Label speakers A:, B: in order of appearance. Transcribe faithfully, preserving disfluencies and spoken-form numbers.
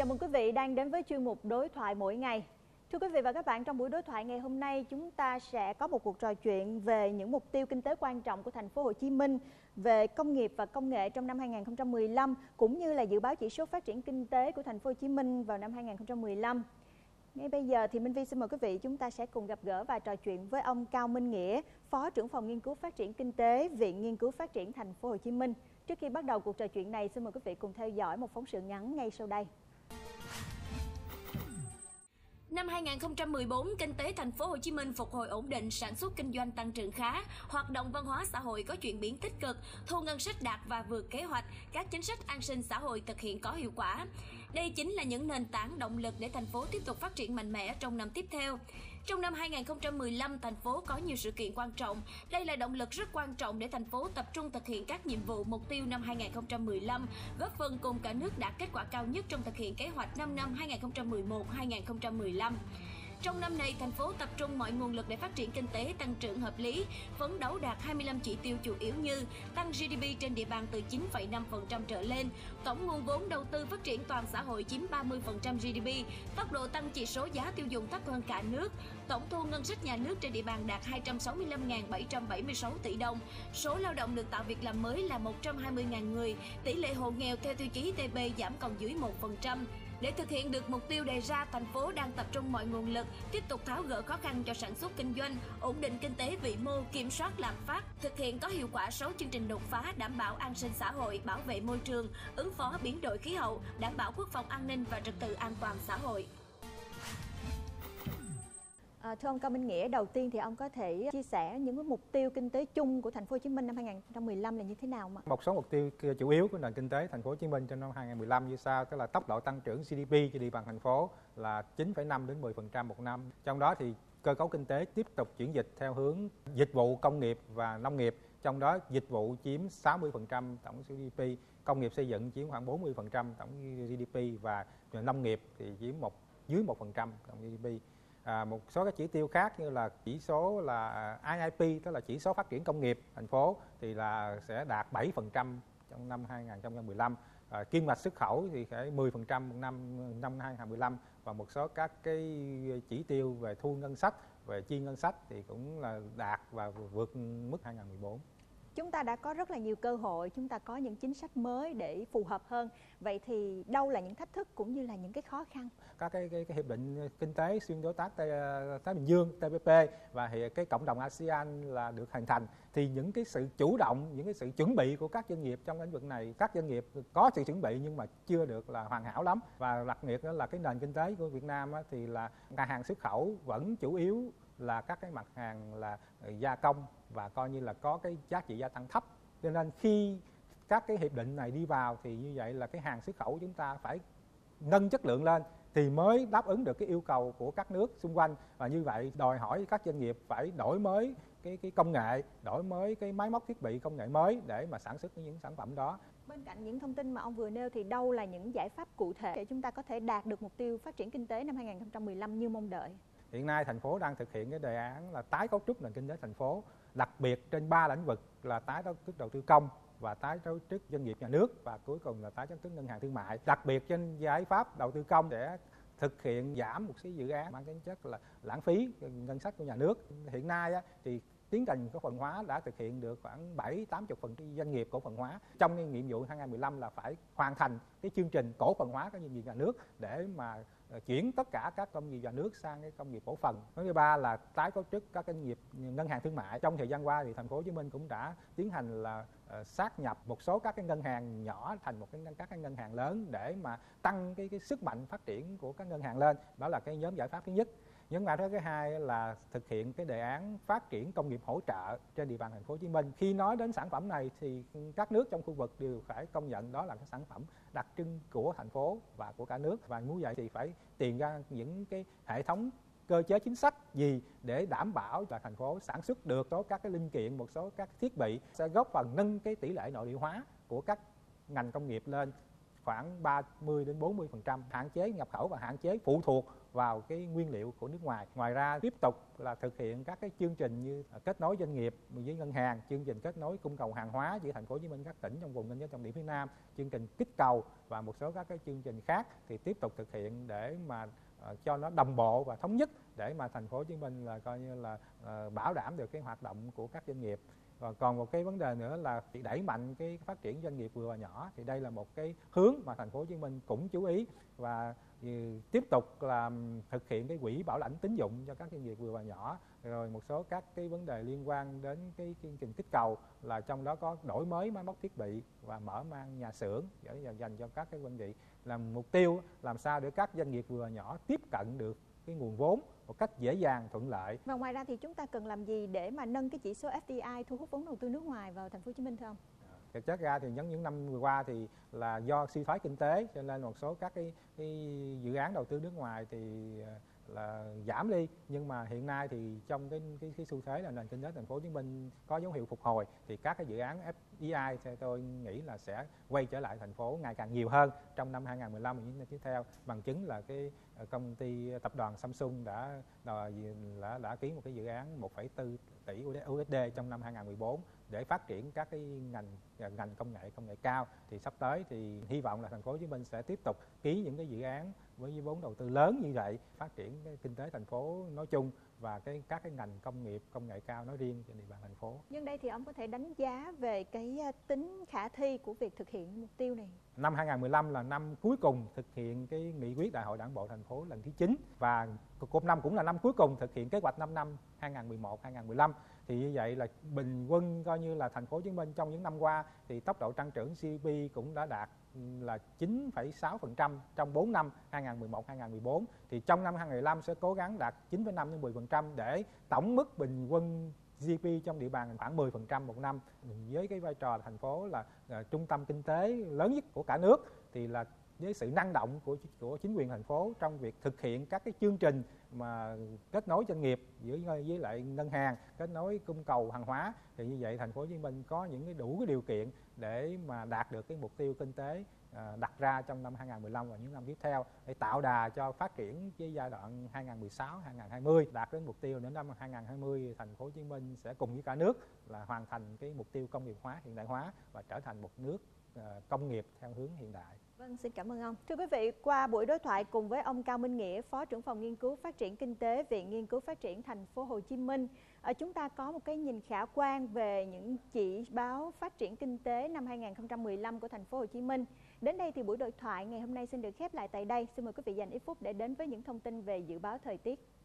A: Chào mừng quý vị đang đến với chuyên mục Đối thoại mỗi ngày. Thưa quý vị và các bạn, trong buổi đối thoại ngày hôm nay, chúng ta sẽ có một cuộc trò chuyện về những mục tiêu kinh tế quan trọng của thành phố Hồ Chí Minh, về công nghiệp và công nghệ trong năm hai nghìn không trăm mười lăm, cũng như là dự báo chỉ số phát triển kinh tế của thành phố Hồ Chí Minh vào năm hai nghìn không trăm mười lăm. Ngay bây giờ thì Minh Vi xin mời quý vị chúng ta sẽ cùng gặp gỡ và trò chuyện với ông Cao Minh Nghĩa, Phó trưởng phòng nghiên cứu phát triển kinh tế, Viện Nghiên cứu Phát triển thành phố Hồ Chí Minh. Trước khi bắt đầu cuộc trò chuyện này, xin mời quý vị cùng theo dõi một phóng sự ngắn ngay sau đây.
B: Năm hai nghìn không trăm mười bốn, kinh tế thành phố Hồ Chí Minh phục hồi ổn định, sản xuất kinh doanh tăng trưởng khá, hoạt động văn hóa xã hội có chuyển biến tích cực, thu ngân sách đạt và vượt kế hoạch, các chính sách an sinh xã hội thực hiện có hiệu quả. Đây chính là những nền tảng động lực để thành phố tiếp tục phát triển mạnh mẽ trong năm tiếp theo. Trong năm hai nghìn không trăm mười lăm, thành phố có nhiều sự kiện quan trọng. Đây là động lực rất quan trọng để thành phố tập trung thực hiện các nhiệm vụ mục tiêu năm hai nghìn không trăm mười lăm, góp phần cùng cả nước đạt kết quả cao nhất trong thực hiện kế hoạch năm năm hai nghìn không trăm mười một đến hai nghìn không trăm mười lăm. Trong năm nay, thành phố tập trung mọi nguồn lực để phát triển kinh tế tăng trưởng hợp lý, phấn đấu đạt hai mươi lăm chỉ tiêu chủ yếu như tăng giê đê pê trên địa bàn từ chín phẩy năm phần trăm trở lên, tổng nguồn vốn đầu tư phát triển toàn xã hội chiếm ba mươi phần trăm giê đê pê, tốc độ tăng chỉ số giá tiêu dùng thấp hơn cả nước, tổng thu ngân sách nhà nước trên địa bàn đạt hai trăm sáu mươi lăm nghìn bảy trăm bảy mươi sáu tỷ đồng, số lao động được tạo việc làm mới là một trăm hai mươi nghìn người, tỷ lệ hộ nghèo theo tiêu chí tê pê giảm còn dưới một phần trăm. Để thực hiện được mục tiêu đề ra, thành phố đang tập trung mọi nguồn lực, tiếp tục tháo gỡ khó khăn cho sản xuất kinh doanh, ổn định kinh tế vĩ mô, kiểm soát lạm phát, thực hiện có hiệu quả sáu chương trình đột phá đảm bảo an sinh xã hội, bảo vệ môi trường, ứng phó biến đổi khí hậu, đảm bảo quốc phòng an ninh và trật tự an toàn xã hội.
A: À, thưa ông Cao Minh Nghĩa, đầu tiên thì ông có thể chia sẻ những cái mục tiêu kinh tế chung của thành phố Hồ Chí Minh năm hai nghìn không trăm mười lăm là như thế nào mà?
C: Một số mục tiêu chủ yếu của nền kinh tế thành phố Hồ Chí Minh trong năm hai nghìn không trăm mười lăm như sau, tức là tốc độ tăng trưởng giê đê pê trên địa bàn thành phố là chín phẩy năm đến mười phần trăm một năm. Trong đó thì cơ cấu kinh tế tiếp tục chuyển dịch theo hướng dịch vụ, công nghiệp và nông nghiệp. Trong đó dịch vụ chiếm sáu mươi phần trăm tổng giê đê pê, công nghiệp xây dựng chiếm khoảng bốn mươi phần trăm tổng giê đê pê và nông nghiệp thì chiếm một dưới một phần trăm tổng giê đê pê. À, một số các chỉ tiêu khác như là chỉ số là i i pê, tức là chỉ số phát triển công nghiệp thành phố thì là sẽ đạt bảy phần trăm trong năm hai nghìn không trăm mười lăm. À, kim ngạch xuất khẩu thì phải mười phần trăm một năm năm hai nghìn không trăm mười lăm, và một số các cái chỉ tiêu về thu ngân sách, về chi ngân sách thì cũng là đạt và vượt mức hai nghìn không trăm mười bốn.
A: Chúng ta đã có rất là nhiều cơ hội, chúng ta có những chính sách mới để phù hợp hơn. Vậy thì đâu là những thách thức cũng như là những cái khó khăn?
C: Các cái, cái, cái hiệp định kinh tế xuyên đối tác Thái Bình Dương tê pê pê và thì cái cộng đồng a sê an là được hình thành, thì những cái sự chủ động, những cái sự chuẩn bị của các doanh nghiệp trong lĩnh vực này, các doanh nghiệp có sự chuẩn bị nhưng mà chưa được là hoàn hảo lắm. Và đặc biệt đó là cái nền kinh tế của Việt Nam á, thì là ngành hàng xuất khẩu vẫn chủ yếu là các cái mặt hàng là gia công và coi như là có cái giá trị gia tăng thấp. Cho nên khi các cái hiệp định này đi vào thì như vậy là cái hàng xuất khẩu chúng ta phải nâng chất lượng lên thì mới đáp ứng được cái yêu cầu của các nước xung quanh, và như vậy đòi hỏi các doanh nghiệp phải đổi mới cái cái công nghệ, đổi mới cái máy móc thiết bị công nghệ mới để mà sản xuất những sản phẩm đó.
A: Bên cạnh những thông tin mà ông vừa nêu thì đâu là những giải pháp cụ thể để chúng ta có thể đạt được mục tiêu phát triển kinh tế năm hai nghìn không trăm mười lăm như mong đợi?
C: Hiện nay thành phố đang thực hiện cái đề án là tái cấu trúc nền kinh tế thành phố, đặc biệt trên ba lĩnh vực là tái cấu trúc đầu tư công và tái cấu trúc doanh nghiệp nhà nước và cuối cùng là tái cấu trúc ngân hàng thương mại. Đặc biệt trên giải pháp đầu tư công để thực hiện giảm một số dự án mang tính chất là lãng phí ngân sách của nhà nước. Hiện nay á, thì tiến trình cổ phần hóa đã thực hiện được khoảng bảy đến tám mươi phần trăm doanh nghiệp cổ phần hóa. Trong cái nhiệm vụ hai nghìn không trăm mười lăm là phải hoàn thành cái chương trình cổ phần hóa các doanh nghiệp nhà nước để mà chuyển tất cả các công nghiệp nhà nước sang cái công nghiệp cổ phần. Cái thứ ba là tái cấu trúc các doanh nghiệp ngân hàng thương mại. Trong thời gian qua thì thành phố Hồ Chí Minh cũng đã tiến hành là uh, sát nhập một số các cái ngân hàng nhỏ thành một cái các cái ngân hàng lớn để mà tăng cái cái sức mạnh phát triển của các ngân hàng lên. Đó là cái nhóm giải pháp thứ nhất. Nhóm giải pháp thứ hai là thực hiện cái đề án phát triển công nghiệp hỗ trợ trên địa bàn thành phố Hồ Chí Minh. Khi nói đến sản phẩm này thì các nước trong khu vực đều phải công nhận đó là cái sản phẩm đặc trưng của thành phố và của cả nước, và muốn vậy thì phải tìm ra những cái hệ thống cơ chế chính sách gì để đảm bảo là thành phố sản xuất được số các cái linh kiện, một số các thiết bị sẽ góp phần nâng cái tỷ lệ nội địa hóa của các ngành công nghiệp lên khoảng ba mươi đến bốn mươi phần trăm, hạn chế nhập khẩu và hạn chế phụ thuộc vào cái nguyên liệu của nước ngoài. Ngoài ra tiếp tục là thực hiện các cái chương trình như kết nối doanh nghiệp với ngân hàng, chương trình kết nối cung cầu hàng hóa giữa thành phố Hồ Chí Minh các tỉnh trong vùng kinh tế trọng điểm phía Nam, chương trình kích cầu và một số các cái chương trình khác thì tiếp tục thực hiện để mà uh, cho nó đồng bộ và thống nhất để mà thành phố Hồ Chí Minh là coi như là uh, bảo đảm được cái hoạt động của các doanh nghiệp. Và còn một cái vấn đề nữa là đẩy mạnh cái phát triển doanh nghiệp vừa và nhỏ, thì đây là một cái hướng mà thành phố Hồ Chí Minh cũng chú ý và tiếp tục làm thực hiện cái quỹ bảo lãnh tín dụng cho các doanh nghiệp vừa và nhỏ, rồi một số các cái vấn đề liên quan đến cái chương trình kích cầu là trong đó có đổi mới máy móc thiết bị và mở mang nhà xưởng để dành cho các cái đơn vị, làm mục tiêu làm sao để các doanh nghiệp vừa và nhỏ tiếp cận được cái nguồn vốn một cách dễ dàng, thuận lợi.
A: Và ngoài ra thì chúng ta cần làm gì để mà nâng cái chỉ số ép đê i thu hút vốn đầu tư nước ngoài vào thành phố Hồ Chí Minh thưa ông?
C: Thực chất ra thì những những năm vừa qua thì là do suy thoái kinh tế cho nên một số các cái, cái dự án đầu tư nước ngoài thì là giảm đi, nhưng mà hiện nay thì trong cái cái, cái xu thế là nền kinh tế thành phố Hồ Chí Minh có dấu hiệu phục hồi thì các cái dự án ép đê i theo tôi nghĩ là sẽ quay trở lại thành phố ngày càng nhiều hơn trong năm hai không một lăm và những năm tiếp theo. Bằng chứng là cái công ty tập đoàn Samsung đã đã, đã ký một cái dự án một phẩy bốn tỷ u ét đê trong năm hai không một bốn để phát triển các cái ngành ngành công nghệ công nghệ cao. Thì sắp tới thì hy vọng là thành phố Hồ Chí Minh sẽ tiếp tục ký những cái dự án với vốn đầu tư lớn như vậy, phát triển cái kinh tế thành phố nói chung và cái các cái ngành công nghiệp công nghệ cao nói riêng trên địa bàn thành phố.
A: Nhưng đây thì ông có thể đánh giá về cái tính khả thi của việc thực hiện mục tiêu này.
C: Năm hai không một lăm là năm cuối cùng thực hiện cái nghị quyết Đại hội Đảng bộ thành phố lần thứ chín và một năm cũng là năm cuối cùng thực hiện kế hoạch năm năm hai không một một đến hai không một lăm. Thì như vậy là bình quân coi như là thành phố Hồ Chí Minh trong những năm qua thì tốc độ tăng trưởng giê đê pê cũng đã đạt là chín phẩy sáu phần trăm trong bốn năm hai không một một đến hai không một bốn. Thì trong năm hai không một lăm sẽ cố gắng đạt chín phẩy năm đến mười phần trăm để tổng mức bình quân giê đê pê trong địa bàn khoảng mười phần trăm một năm. Với cái vai trò thành phố là, là trung tâm kinh tế lớn nhất của cả nước thì là với sự năng động của của chính quyền thành phố trong việc thực hiện các cái chương trình mà kết nối doanh nghiệp với với lại ngân hàng, kết nối cung cầu hàng hóa, thì như vậy thành phố Hồ Chí Minh có những cái đủ cái điều kiện để mà đạt được cái mục tiêu kinh tế à, đặt ra trong năm hai không một lăm và những năm tiếp theo để tạo đà cho phát triển cái giai đoạn hai không một sáu đến hai không hai không đạt đến mục tiêu đến năm hai không hai không thành phố Hồ Chí Minh sẽ cùng với cả nước là hoàn thành cái mục tiêu công nghiệp hóa, hiện đại hóa và trở thành một nước à, công nghiệp theo hướng hiện đại.
A: Vâng, xin cảm ơn ông. Thưa quý vị, qua buổi đối thoại cùng với ông Cao Minh Nghĩa, Phó trưởng phòng nghiên cứu phát triển kinh tế, Viện Nghiên cứu Phát triển Thành phố Hồ Chí Minh, chúng ta có một cái nhìn khả quan về những chỉ báo phát triển kinh tế năm hai không một lăm của thành phố Hồ Chí Minh. Đến đây thì buổi đối thoại ngày hôm nay xin được khép lại tại đây. Xin mời quý vị dành ít phút để đến với những thông tin về dự báo thời tiết.